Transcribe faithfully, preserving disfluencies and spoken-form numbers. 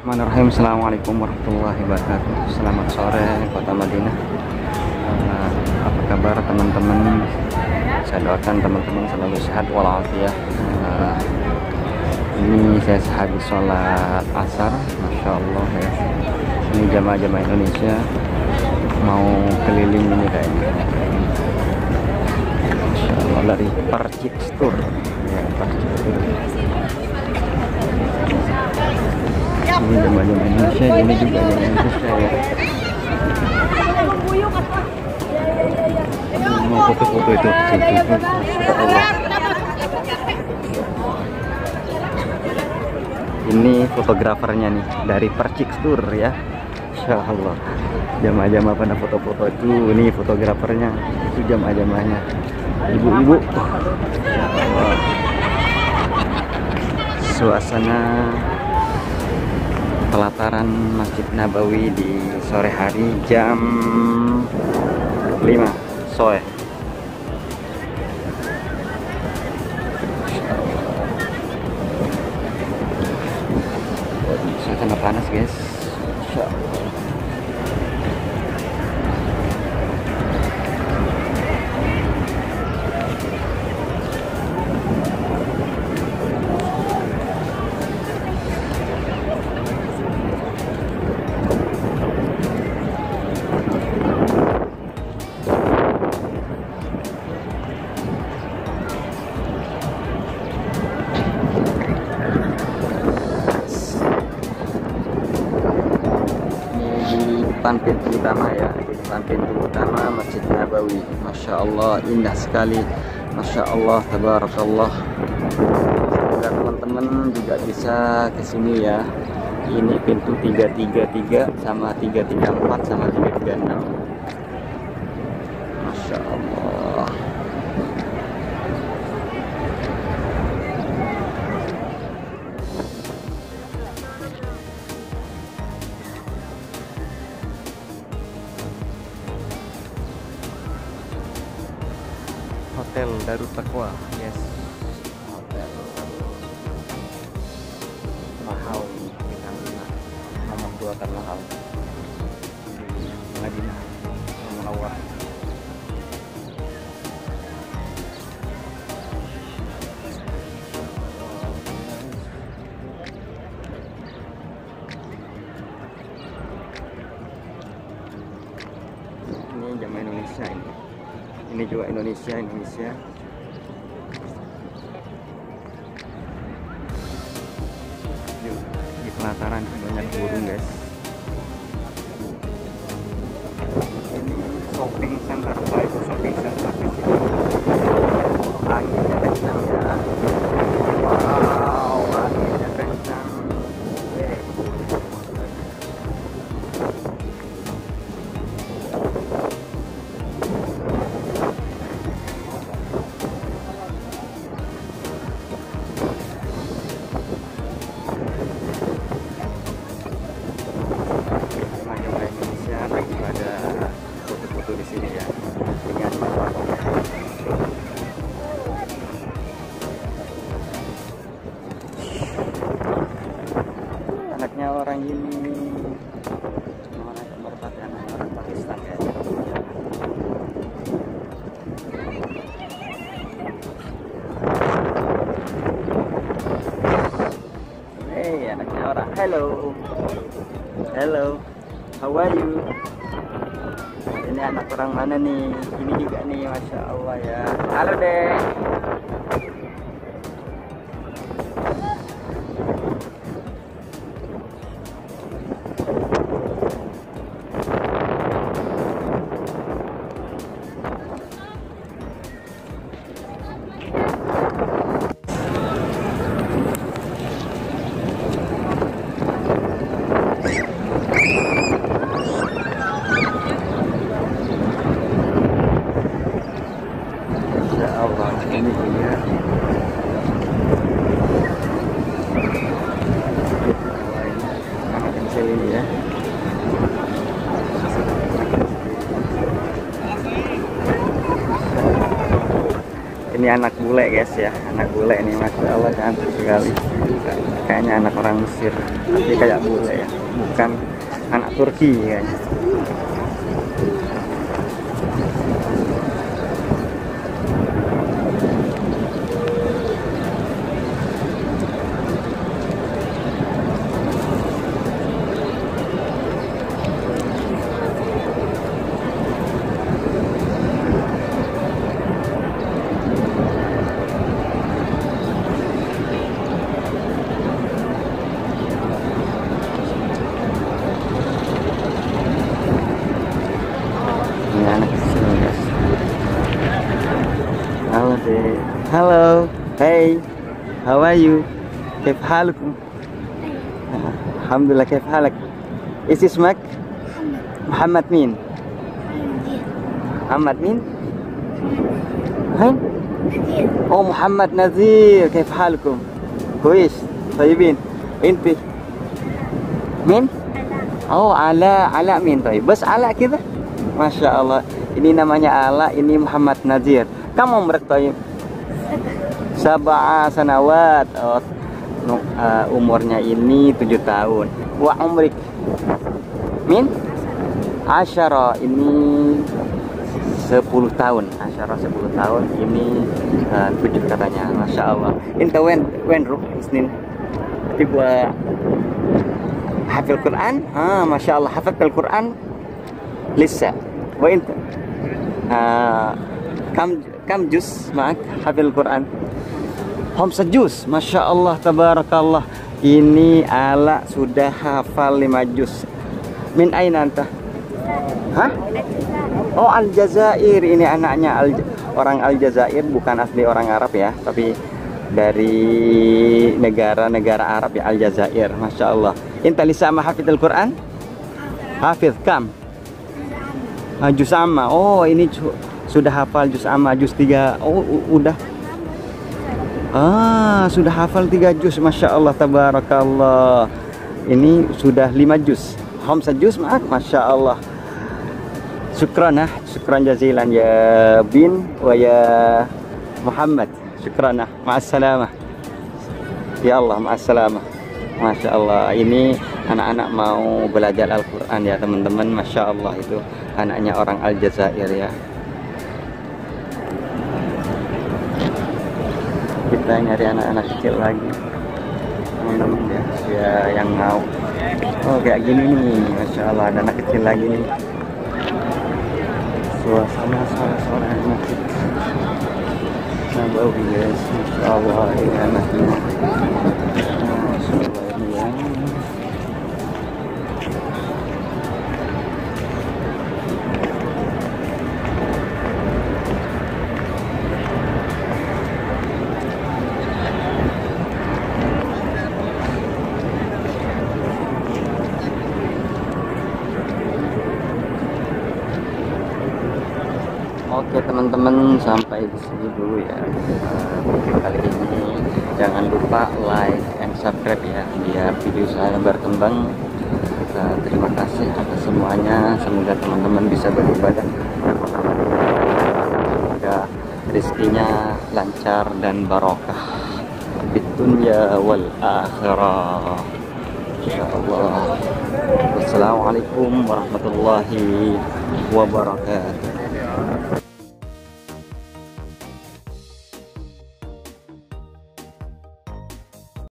Bismillahirrahmanirrahim. Assalamualaikum warahmatullahi wabarakatuh. Selamat sore Kota Madinah. Uh, apa kabar teman-teman? Saya doakan teman-teman selalu sehat walafiat. Uh, ini saya sehabis sholat asar, masya Allah ya. Ini jamaah-jamaah Indonesia mau keliling ini kayaknya. Masya Allah, dari Percik Tour ya, Percik Tour. Ini jemaah-jemaah Indonesia, ini juga jemaah Indonesia ya. Mau foto-foto itu, ini fotografernya nih dari Percik Tour ya. Insya Allah jamaah-jamaah pada foto-foto itu, ini fotografernya, itu jamaah-jamaahnya, ibu-ibu. Suasana pelataran Masjid Nabawi di sore hari jam lima sore. Suasana panas guys. Insya Allah. Depan pintu utama ya, di depan pintu utama Masjid Nabawi. Masya Allah, indah sekali. Masya Allah, tabarakallah. Semoga teman-teman juga bisa ke sini ya. Ini pintu tiga tiga tiga sama tiga tiga empat sama tiga tiga enam. Masya Allah. Hotel Darut Taqwa, yes. Hotel mahal nih, bintang lima, nomor dua termahal di Madinah Munawwarah. Ini jamaah Indonesia ini. Ini juga Indonesia, Indonesia. Yuk, di pelataran banyak burung guys. Ini shopping center, itu shopping center di sini. Anginnya kencang ya. Wow, anginnya kencang. Di sini ya, dengan anaknya orang ini, orang berpakaian orang Pakistan ya. Hey, anaknya orang. Hello, hello, how are you? Ini anak orang mana nih? Ini juga nih, masya Allah ya. Halo deh. Ini dia anak kecil ini ya. Ini anak bule guys ya, anak bule ini masya Allah cantik sekali. Kayaknya anak orang Mesir, tapi kayak bule ya, bukan anak Turki kayaknya. Halo, hey, how are you? كيف حالكم؟ الحمد لله. كيف حالك؟ ايش اسمك؟ محمد. محمد مين؟ محمد مين؟ هين؟ اوه محمد نذير. كيف حالكم؟ كويس؟ طيبين؟ انت؟ مين؟ Oh Ala. Ala مين طيب؟ بس Ala كذا؟ ما شاء الله. Ini namanya Ala, ini Muhammad Nazir. Kamu umrek طيب? Sab'a sanawat. Oh, uh, umurnya ini tujuh tahun. Wa umrik min asyara, ini sepuluh tahun. Asyara sepuluh tahun, ini uh, tujuh katanya. Masya Allah. Inta wen wen ruh isnin tiba hafil Quran. Ah, Masya Allah, hafal Quran lisa. Wa inta uh, kam kam juz mak hafil Quran? Khamsa juz. Masya Allah, tabarakallah. Ini Ala sudah hafal lima juz. Min aina anta? Hah? Oh, Aljazair. Ini anaknya Al orang Aljazair, bukan asli orang Arab ya, tapi dari negara-negara Arab ya, Aljazair. Masya Allah. Inta lisa ma hafidul Quran? Hafiz kam? Ah, juz amma. Oh, ini sudah hafal juz amma, juz tiga. Oh, udah. Ah, sudah hafal tiga juz. Masya Allah, tabarakallah. Ini sudah lima juz. Khamsa juz mak. Masya Allah. Syukran ah, syukran jazilan ya bin wa ya Muhammad. Syukran ah. Ma'assalamah. Ya Allah, ma'assalamah. Masya Allah. Ini anak-anak mau belajar Al-Quran ya teman-teman. Masya Allah, itu anaknya orang Aljazair ya. Kita nyari anak-anak kecil lagi teman-teman ya, ya yang mau. Oh kayak gini nih, Masya Allah, ada anak kecil lagi nih. Suasana sore-sore masjid Nabawi guys. Masya Allah, ini anaknya. Masya Allah ini ya. Oke teman-teman, sampai di sini dulu ya video kali ini. Jangan lupa like and subscribe ya, biar video saya berkembang. Uh, terima kasih atas semuanya. Semoga teman-teman bisa beribadah, semoga rezekinya lancar dan barokah di dunia wal akhirah insyaallah. Wassalamualaikum warahmatullahi wabarakatuh.